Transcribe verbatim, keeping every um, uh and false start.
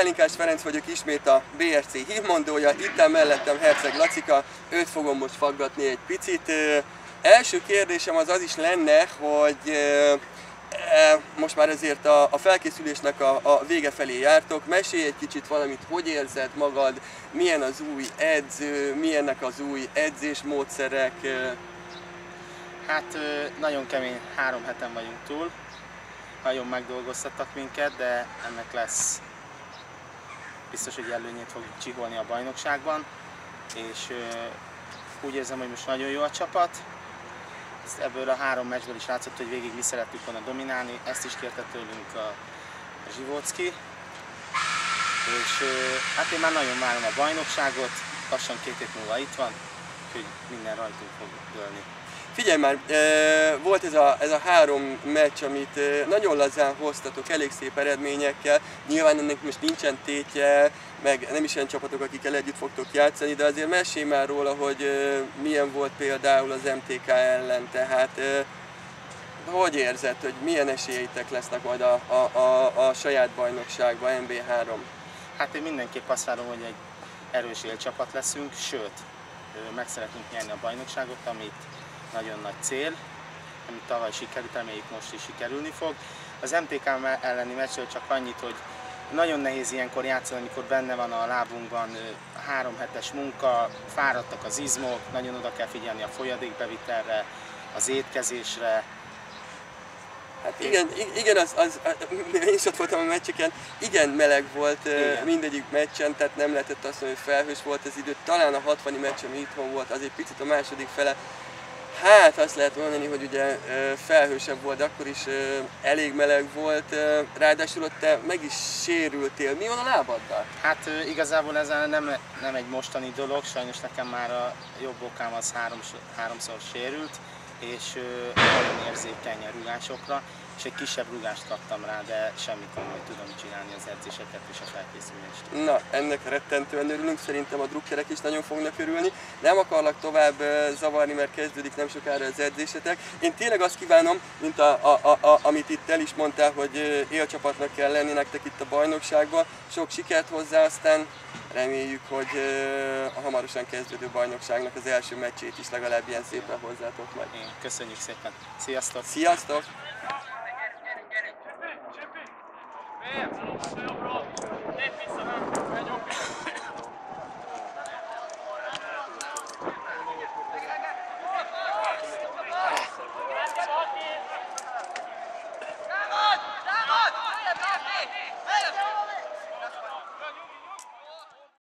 Pálinkás Ferenc vagyok, ismét a bé er cé hívmondója, itt mellettem Herceg Lacika, őt fogom most faggatni egy picit. Ö, első kérdésem az az is lenne, hogy ö, e, most már azért a, a felkészülésnek a, a vége felé jártok. Mesélj egy kicsit valamit, hogy érzed magad, milyen az új edző, milyennek az új edzésmódszerek? Ö. Hát nagyon kemény, három heten vagyunk túl, nagyon megdolgoztattak minket, de ennek lesz biztos, hogy előnyét fogjuk csiholni a bajnokságban, és úgy érzem, hogy most nagyon jó a csapat. Ezt ebből a három meccsből is látszott, hogy végig mi szerettük volna dominálni, ezt is kérte tőlünk a Zsivóczki. És hát én már nagyon várom a bajnokságot, lassan két hét múlva itt van, úgyhogy minden rajtunk fog dőlni. Figyelj már, volt ez a, ez a három meccs, amit nagyon lazán hoztatok, elég szép eredményekkel. Nyilván ennek most nincsen tétje, meg nem is ilyen csapatok, akikkel együtt fogtok játszani, de azért mesélj már róla, hogy milyen volt például az em té ká ellen, tehát hogy érzed, hogy milyen esélyeitek lesznek majd a, a, a, a saját bajnokságban, em bé három? Hát én mindenképp azt várom, hogy egy erős élcsapat leszünk, sőt, meg szeretnénk nyerni a bajnokságot, amit nagyon nagy cél, amit tavaly sikerült, reméljük most is sikerülni fog. Az em té ká elleni meccsről csak annyit, hogy nagyon nehéz ilyenkor játszani, amikor benne van a lábunkban három hetes munka, fáradtak az izmok, nagyon oda kell figyelni a folyadékbevitelre, az étkezésre. Hát igen, igen az, az, én is ott voltam a meccseken, igen meleg volt igen. Mindegyik meccsen, tehát nem lehetett azt mondani, hogy felhős volt az idő. Talán a hatvani meccs, ami itthon volt, az egy picit a második fele. Hát azt lehet mondani, hogy ugye felhősebb volt, de akkor is elég meleg volt, ráadásul ott te meg is sérültél. Mi van a lábaddal? Hát igazából ez nem, nem egy mostani dolog, sajnos nekem már a jobb okám az három, háromszor sérült, és nagyon érzékeny a rugásokra, és egy kisebb rugást kaptam rá, de semmi komoly, tudom csinálni az edzéseket és a felkészülést. Na, ennek rettentően örülünk, szerintem a drukkerek is nagyon fognak örülni. Nem akarlak tovább zavarni, mert kezdődik nem sokára az edzésetek. Én tényleg azt kívánom, mint a, a, a, a, amit itt el is mondtál, hogy élcsapatnak kell lenni nektek itt a bajnokságban. Sok sikert hozzá, aztán reméljük, hogy a hamarosan kezdődő bajnokságnak az első meccsét is legalább ilyen szépen hozzátok majd. Én köszönjük szépen. Sziasztok! Sziasztok! Támad! Támad! Lejjebb, lejjebb!